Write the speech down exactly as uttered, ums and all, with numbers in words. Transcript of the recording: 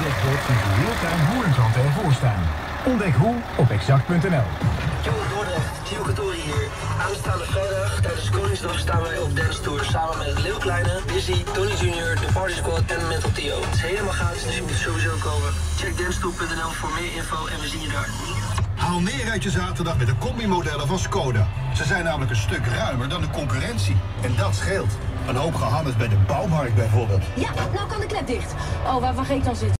ontdekt wordt, ziet u heel klein hoornzand ervoor staan. Ontdek hoe op exact punt n l. Yo, Dordrecht, Tio Katori hier. Aanstaande vrijdag tijdens Koningsdag staan wij op Dance Tour samen met Leeuw Kleine, Busy, Tony junior, The Party Squad en Mental Tio. Het is helemaal gratis, dus je moet sowieso komen. Check dancetour punt n l voor meer info en we zien je daar. Haal meer uit je zaterdag met de combi-modellen van Skoda. Ze zijn namelijk een stuk ruimer dan de concurrentie. En dat scheelt. Een hoop gehannes bij de bouwmarkt bijvoorbeeld. Ja, nou kan de klep dicht. Oh, waar mag ik dan zitten?